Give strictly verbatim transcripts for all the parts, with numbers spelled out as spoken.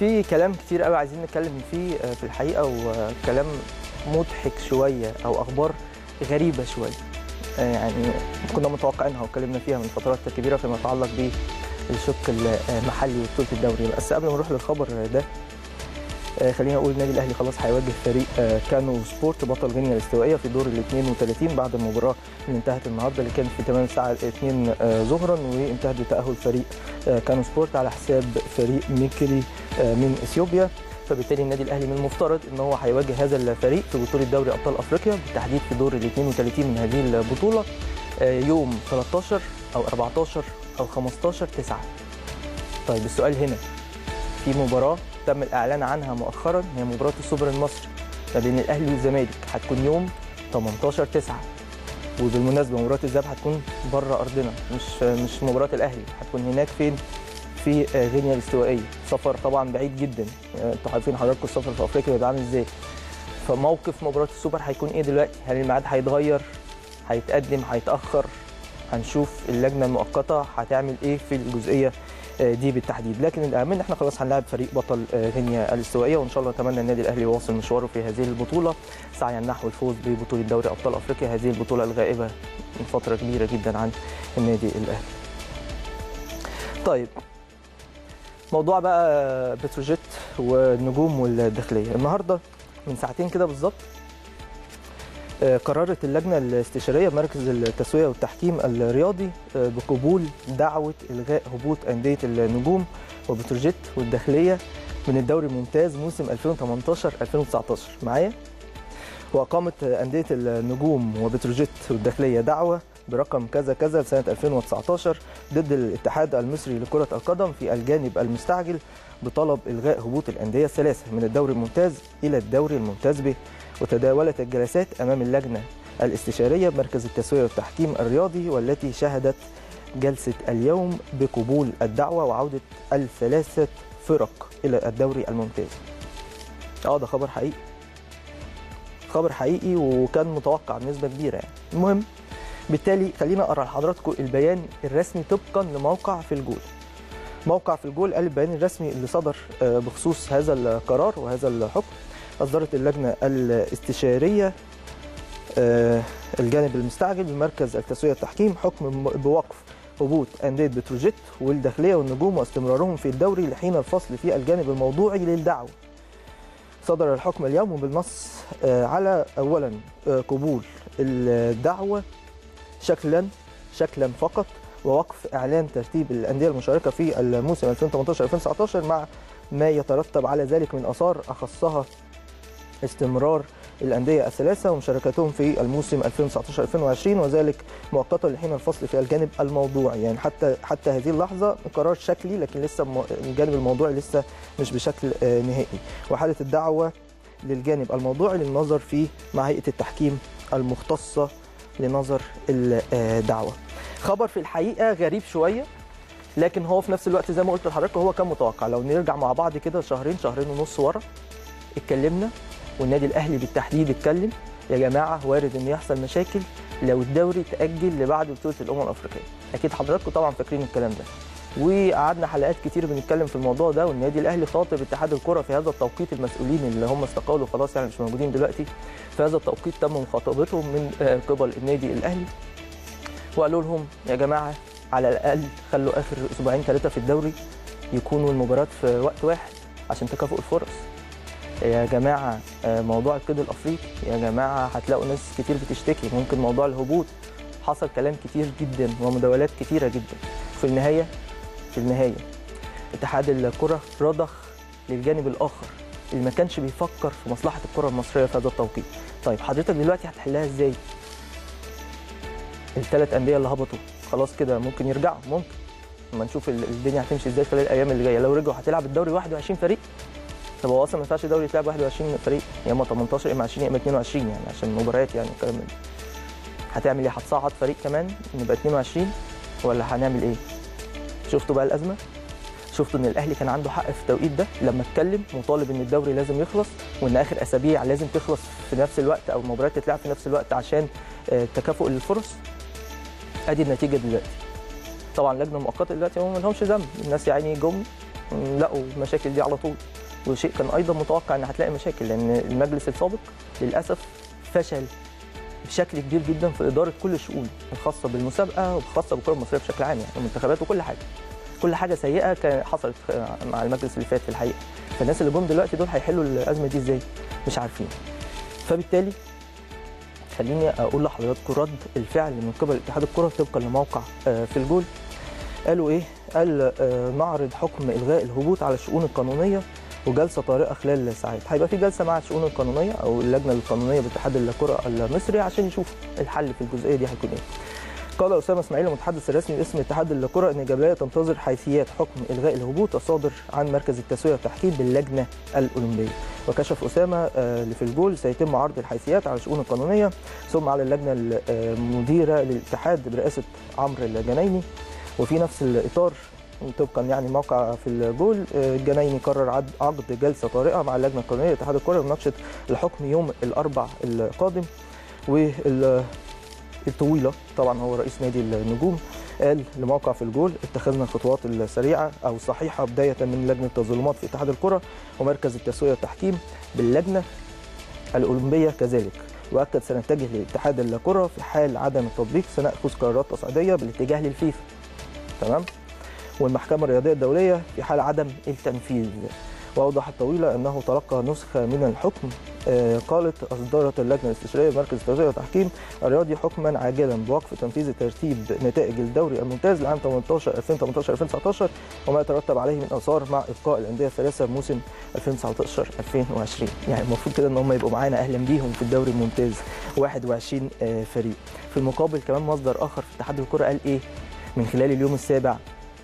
في كلام كتير قوي عايزين نتكلم فيه في الحقيقه، وكلام مضحك شويه او اخبار غريبه شويه يعني كنا متوقعينها واتكلمنا فيها من فترات كبيره فيما يتعلق بالشق المحلي وبطوله الدوري. بس قبل ما نروح للخبر ده خلينا نقول النادي الاهلي خلاص هيواجه فريق كانو سبورت بطل غينيا الاستوائيه في دور ال اثنين وثلاثين بعد المباراه اللي انتهت النهارده اللي كانت في تمام الساعه اثنين ظهرا، وانتهت بتاهل فريق كانو سبورت على حساب فريق ميكلي من اثيوبيا. فبالتالي النادي الاهلي من المفترض ان هو هيواجه هذا الفريق في بطوله دوري ابطال افريقيا بالتحديد في دور ال اثنين وثلاثين من هذه البطوله يوم ثلاثة عشر او أربعة عشر او خمسة عشر تسعة. طيب السؤال هنا، في مباراه تم الاعلان عنها مؤخرا هي مباراه السوبر المصري ما بين الاهلي والزمالك، هتكون يوم ثمانية عشر تسعة، وبالمناسبه مباراه الذهاب هتكون بره ارضنا، مش مش مباراه الاهلي، هتكون هناك فين؟ في غينيا الاستوائيه. سفر طبعا بعيد جدا، انتوا عارفين حضراتكم السفر في افريقيا بيبقى عامل ازاي. فموقف مباراه السوبر هيكون ايه دلوقتي؟ هل الميعاد هيتغير؟ هيتقدم؟ هيتاخر؟ هنشوف اللجنه المؤقته هتعمل ايه في الجزئيه دي بالتحديد. لكن الاهم ان احنا خلاص هنلاعب فريق بطل غينيا الاستوائيه، وان شاء الله نتمنى النادي الاهلي يواصل مشواره في هذه البطوله سعيا نحو الفوز ببطوله دوري ابطال افريقيا، هذه البطوله الغائبه من فتره كبيره جدا عن النادي الاهلي. طيب موضوع بقى بتروجيت والنجوم والداخليه، النهارده من ساعتين كده بالظبط قررت اللجنه الاستشاريه بمركز التسويه والتحكيم الرياضي بقبول دعوه الغاء هبوط انديه النجوم وبتروجيت والداخليه من الدوري الممتاز موسم ألفين وثمانية عشر ألفين وتسعة عشر معايا. واقامت انديه النجوم وبتروجيت والداخليه دعوه برقم كذا كذا لسنه ألفين وتسعة عشر ضد الاتحاد المصري لكره القدم في الجانب المستعجل بطلب الغاء هبوط الانديه الثلاثه من الدوري الممتاز الى الدوري الممتاز به. وتداولت الجلسات امام اللجنه الاستشاريه بمركز التسويه والتحكيم الرياضي، والتي شهدت جلسه اليوم بقبول الدعوه وعوده الثلاثه فرق الى الدوري الممتاز. اه ده خبر حقيقي، خبر حقيقي وكان متوقع بنسبه كبيره يعني. المهم بالتالي خلينا اقرا لحضراتكم البيان الرسمي طبقا لموقع في الجول. موقع في الجول قال البيان الرسمي اللي صدر بخصوص هذا القرار وهذا الحكم. أصدرت اللجنة الاستشارية الجانب المستعجل بمركز التسوية والتحكيم حكم بوقف هبوط أندية بتروجيت والداخلية والنجوم واستمرارهم في الدوري لحين الفصل في الجانب الموضوعي للدعوة. صدر الحكم اليوم وبالنص على أولا قبول الدعوة شكلا شكلا فقط، ووقف إعلان ترتيب الأندية المشاركة في الموسم ألفين وثمانية عشر ألفين وتسعة عشر مع ما يترتب على ذلك من آثار، أخصها استمرار الأندية الثلاثة ومشاركتهم في الموسم ألفين وتسعة عشر ألفين وعشرين، وذلك مؤقتا لحين الفصل في الجانب الموضوعي. يعني حتى حتى هذه اللحظة قرار شكلي، لكن لسه الجانب الموضوعي لسه مش بشكل نهائي. وحالة الدعوة للجانب الموضوعي للنظر فيه مع هيئة التحكيم المختصة لنظر الدعوة. خبر في الحقيقة غريب شوية، لكن هو في نفس الوقت زي ما قلت لحضراتكم هو كان متوقع. لو نرجع مع بعض كده شهرين شهرين ونص ورا اتكلمنا، والنادي الاهلي بالتحديد اتكلم يا جماعه وارد ان يحصل مشاكل لو الدوري تاجل لبعد بطوله الامم الافريقيه. اكيد حضراتكم طبعا فاكرين الكلام ده، وقعدنا حلقات كتير بنتكلم في الموضوع ده. والنادي الاهلي خاطب اتحاد الكره في هذا التوقيت، المسؤولين اللي هم استقالوا خلاص يعني مش موجودين دلوقتي، في هذا التوقيت تم مخاطبتهم من قبل النادي الاهلي وقالوا لهم يا جماعه على الاقل خلوا اخر اسبوعين ثلاثه في الدوري يكونوا المباريات في وقت واحد عشان تكافؤ الفرص. يا جماعه موضوع القيد الافريقي يا جماعه هتلاقوا ناس كتير بتشتكي، ممكن موضوع الهبوط. حصل كلام كتير جدا ومداولات كتيره جدا. في النهايه في النهايه اتحاد الكره رضخ للجانب الاخر اللي ما كانش بيفكر في مصلحه الكره المصريه في هذا التوقيت. طيب حضرتك دلوقتي هتحلها ازاي؟ الثلاث انديه اللي هبطوا خلاص كده ممكن يرجعوا، ممكن اما نشوف الدنيا هتمشي ازاي خلال الايام اللي جايه. لو رجعوا هتلعب الدوري واحد وعشرين فريق. طب هو اصلا ما ينفعش الدوري يتلعب واحد وعشرين فريق، يا اما ثمانية عشر يا اما عشرين يا اما اثنين وعشرين يعني عشان المباريات يعني الكلام ده. هتعمل ايه؟ هتصعد فريق كمان نبقى اثنين وعشرين ولا هنعمل ايه؟ شفتوا بقى الازمه؟ شفتوا ان الاهلي كان عنده حق في التوقيت ده لما اتكلم مطالب ان الدوري لازم يخلص وان اخر اسابيع لازم تخلص في نفس الوقت او المباريات تتلعب في نفس الوقت عشان تكافؤ للفرص. ادي النتيجه دلوقتي. طبعا لجنه مؤقته دلوقتي هم ما لهمش ذنب، الناس يعني جم لقوا المشاكل دي على طول، وشيء كان ايضا متوقع ان هتلاقي مشاكل، لان المجلس السابق للاسف فشل بشكل كبير جدا في اداره كل الشؤون الخاصه بالمسابقه والخاصه بالكره المصريه بشكل عام، يعني المنتخبات وكل حاجه. كل حاجه سيئه كان حصلت مع المجلس اللي فات في الحقيقه. فالناس اللي جم دلوقتي دول هيحلوا الازمه دي ازاي؟ مش عارفين. فبالتالي خليني اقول لحضراتكم رد الفعل من قبل اتحاد الكره طبقا لموقع في الجول. قالوا ايه؟ قال نعرض حكم الغاء الهبوط على الشؤون القانونيه وجلسه طارئه خلال ساعات. هيبقى في جلسه مع الشؤون القانونيه او اللجنه القانونيه باتحاد الكره المصري عشان يشوفوا الحل في الجزئيه دي هيكون ايه. قال اسامه اسماعيل المتحدث الرسمي باسم اتحاد الكره ان الجبليه تنتظر حيثيات حكم الغاء الهبوط الصادر عن مركز التسويه والتحكيم باللجنه الاولمبيه. وكشف اسامه اللي في الجول سيتم عرض الحيثيات على الشؤون القانونيه ثم على اللجنه المديره للاتحاد برئاسه عمرو الجنايني. وفي نفس الاطار طبقا يعني موقع في الجول الجنايني قرر عقد جلسه طارئه مع اللجنه القانونيه لاتحاد الكره لمناقشه الحكم يوم الاربعاء القادم. والطويله طبعا هو رئيس نادي النجوم قال لموقع في الجول اتخذنا الخطوات السريعه او الصحيحه بدايه من لجنه التظلمات في اتحاد الكره ومركز التسويه والتحكيم باللجنه الاولمبيه كذلك. واكد سنتجه لاتحاد الكره في حال عدم التطبيق سنأخذ قرارات تصعيديه بالاتجاه للفيفا. تمام؟ والمحكمة الرياضية الدولية في حال عدم التنفيذ. وأوضح الطويلة أنه تلقى نسخة من الحكم. قالت أصدرت اللجنة الاستشارية بمركز التسوية والتحكيم الرياضي حكما عاجلا بوقف تنفيذ ترتيب نتائج الدوري الممتاز لعام ثمانية عشر ألفين وثمانية عشر ألفين وتسعة عشر وما يترتب عليه من آثار مع إبقاء الأندية الثلاثة بموسم ألفين وتسعة عشر ألفين وعشرين. يعني المفروض كده إن هم يبقوا معانا أهلا بيهم في الدوري الممتاز واحد وعشرين فريق. في المقابل كمان مصدر آخر في اتحاد الكرة قال إيه؟ من خلال اليوم السابع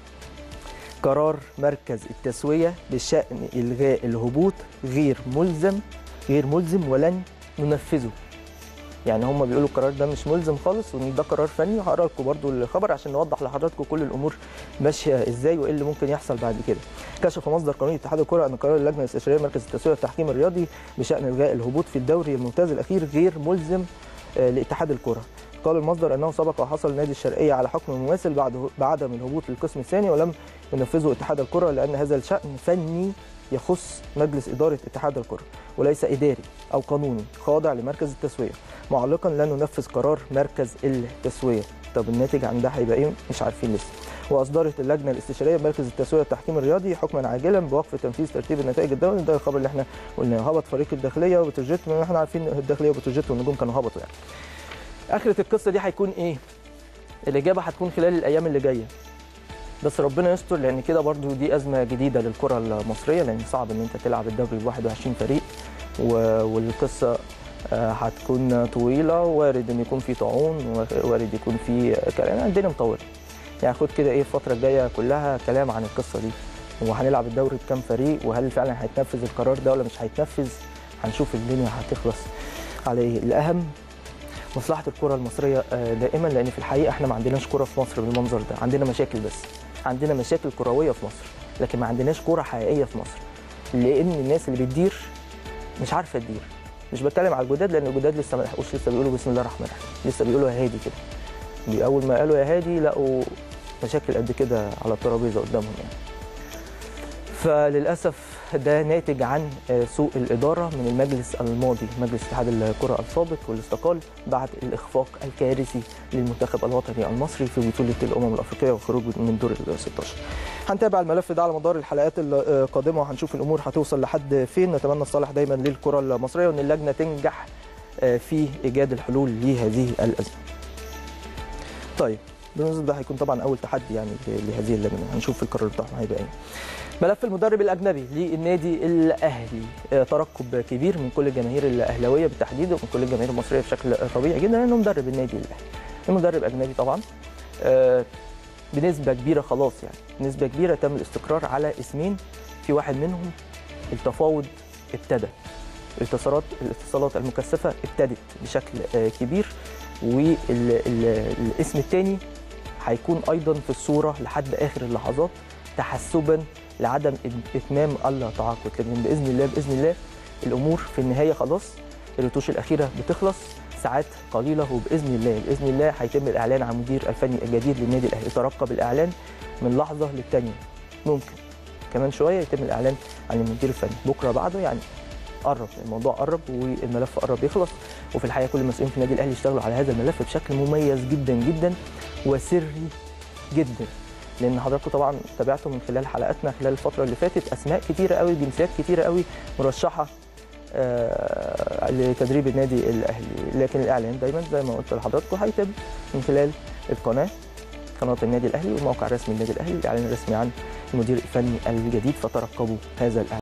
قرار مركز التسوية بشأن إلغاء الهبوط غير ملزم غير ملزم ولن ننفذه. يعني هم بيقولوا القرار ده مش ملزم خالص وان ده قرار فني. هقرا لكم برضو الخبر عشان نوضح لحضراتكم كل الامور ماشيه ازاي وايه اللي ممكن يحصل بعد كده. كشف مصدر قانوني اتحاد الكره ان قرار اللجنه الاستشاريه مركز التسويه والتحكيم الرياضي بشأن إلغاء الهبوط في الدوري الممتاز الاخير غير ملزم لاتحاد الكره. قال المصدر انه سبق وحصل نادي الشرقيه على حكم مماثل بعد بعدم الهبوط للقسم الثاني ولم ينفذه اتحاد الكره لان هذا الشأن فني يخص مجلس اداره اتحاد الكره وليس اداري او قانوني خاضع لمركز التسويه، معلقا لن ننفذ قرار مركز التسويه. طب الناتج عن ده هيبقى ايه؟ مش عارفين لسه. واصدرت اللجنه الاستشاريه بمركز التسويه والتحكيم الرياضي حكما عاجلا بوقف تنفيذ ترتيب النتائج الدوري. ده الخبر اللي احنا قلناه. هبط فريق الداخليه وبتروجيت، ما احنا عارفين الداخليه وبتروجيت والنجوم كانوا هبطوا يعني. اخره القصه دي هيكون ايه؟ الاجابه هتكون خلال الايام اللي جايه. بس ربنا يستر، لان كده برضو دي ازمه جديده للكره المصريه، لان صعب ان انت تلعب الدوري ب واحد وعشرين فريق والقصه هتكون طويله، وارد ان يكون في طاعون، وارد يكون في كلام. الدنيا مطوله يعني. خد كده ايه الفتره الجايه كلها كلام عن القصه دي، وهنلعب الدوري بكام فريق، وهل فعلا هيتنفذ القرار ده ولا مش هيتنفذ. هنشوف الدنيا هتخلص على ايه. الاهم مصلحه الكره المصريه دائما، لان في الحقيقه احنا ما عندناش كره في مصر بالمنظر ده. عندنا مشاكل، بس عندنا مشاكل كرويه في مصر، لكن ما عندناش كره حقيقيه في مصر، لان الناس اللي بتدير مش عارفه تدير. مش بتكلم على الجداد، لان الجداد لسه ما لحقوش، لسه بيقولوا بسم الله الرحمن الرحيم، لسه بيقولوا يا هادي كده. اول ما قالوا يا هادي لقوا مشاكل قد كده على الترابيزه قدامهم يعني. فللاسف ده ناتج عن سوء الاداره من المجلس الماضي، مجلس اتحاد الكره السابق، واللي استقال بعد الاخفاق الكارثي للمنتخب الوطني المصري في بطوله الامم الافريقيه والخروج من دور ال ستاشر. هنتابع الملف ده على مدار الحلقات القادمه وهنشوف الامور هتوصل لحد فين. نتمنى الصالح دايما للكره المصريه وان اللجنه تنجح في ايجاد الحلول لهذه الازمه. طيب بالنسبه ده هيكون طبعا اول تحدي يعني لهذه اللجنه، هنشوف القرار بتاعهم هيبقى ايه. ملف المدرب الاجنبي للنادي الاهلي، ترقب كبير من كل الجماهير الاهلاويه بالتحديد ومن كل الجماهير المصريه بشكل طبيعي جدا، لانه مدرب النادي الاهلي. المدرب اجنبي طبعا بنسبه كبيره، خلاص يعني بنسبه كبيره تم الاستقرار على اسمين، في واحد منهم التفاوض ابتدى، الاتصالات الاتصالات المكثفه ابتدت بشكل كبير، والاسم الثاني هيكون ايضا في الصوره لحد اخر اللحظات تحسبا لعدم اتمام التعاقد. لكن باذن الله باذن الله الامور في النهايه خلاص، الرتوش الاخيره بتخلص ساعات قليله، وباذن الله باذن الله هيتم الاعلان عن المدير الفني الجديد للنادي الاهلي. ترقب الاعلان من لحظه للثانيه، ممكن كمان شويه يتم الاعلان عن المدير الفني، بكره بعده يعني قرب الموضوع، قرب والملف قرب يخلص. وفي الحقيقه كل المسؤولين في النادي الاهلي اشتغلوا على هذا الملف بشكل مميز جدا جدا وسري جدا، لان حضراتكم طبعا تابعتوا من خلال حلقاتنا خلال الفتره اللي فاتت اسماء كتيره قوي، جنسيات كتيره قوي مرشحه آه لتدريب النادي الاهلي، لكن الاعلان دايما زي ما قلت لحضراتكم هيتم من خلال القناه قناه النادي الاهلي والموقع الرسمي للنادي الاهلي، الاعلان الرسمي عن المدير الفني الجديد، فترقبوا هذا الاعلان.